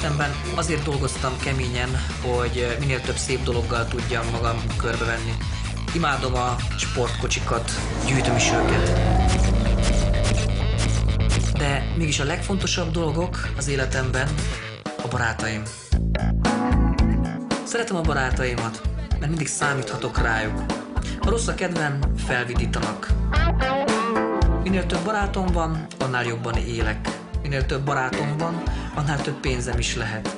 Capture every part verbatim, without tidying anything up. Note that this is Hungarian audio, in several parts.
életemben azért dolgoztam keményen, hogy minél több szép dologgal tudjam magam körbevenni. Imádom a sportkocsikat, gyűjtöm is őket. De mégis a legfontosabb dolgok az életemben a barátaim. Szeretem a barátaimat, mert mindig számíthatok rájuk. Ha rossz a kedvem, felvidítanak. Minél több barátom van, annál jobban élek. Minél több barátom van, annál több pénzem is lehet.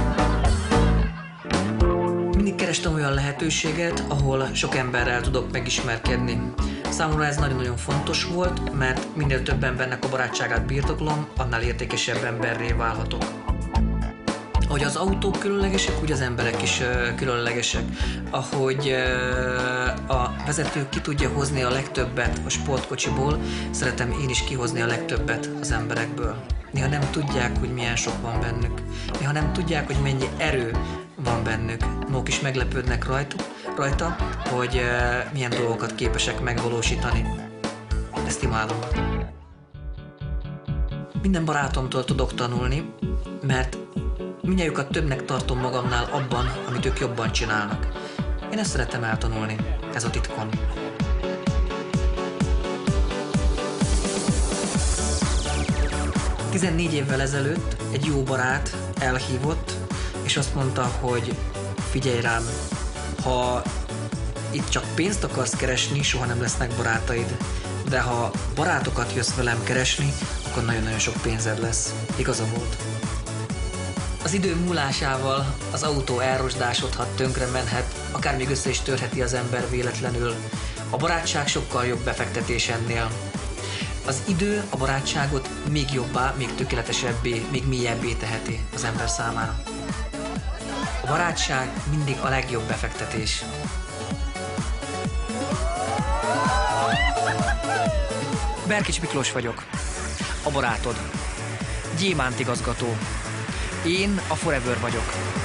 Mindig kerestem olyan lehetőséget, ahol sok emberrel tudok megismerkedni. Számomra ez nagyon-nagyon fontos volt, mert minél több embernek a barátságát birtoklom, annál értékesebb emberré válhatok. Ahogy az autók különlegesek, úgy az emberek is uh, különlegesek. Ahogy uh, a vezető ki tudja hozni a legtöbbet a sportkocsiból, szeretem én is kihozni a legtöbbet az emberekből. Néha nem tudják, hogy milyen sok van bennük. Néha nem tudják, hogy mennyi erő van bennük. Maguk is meglepődnek rajta, rajta hogy uh, milyen dolgokat képesek megvalósítani. Ezt imádom. Minden barátomtól tudok tanulni, mert mindnyájukat többnek tartom magamnál abban, amit ők jobban csinálnak. Én ezt szeretem eltanulni, ez a titkom. tizennégy évvel ezelőtt egy jó barát elhívott, és azt mondta, hogy figyelj rám, ha itt csak pénzt akarsz keresni, soha nem lesznek barátaid, de ha barátokat jössz velem keresni, akkor nagyon-nagyon sok pénzed lesz. Igaza volt. Az idő múlásával az autó elrosdásodhat, tönkre menhet, akár még össze is törheti az ember véletlenül. A barátság sokkal jobb befektetés ennél. Az idő a barátságot még jobbá, még tökéletesebbé, még mélyebbé teheti az ember számára. A barátság mindig a legjobb befektetés. Berkics Miklós vagyok, a barátod, gyémánt igazgató. Én a Forever vagyok.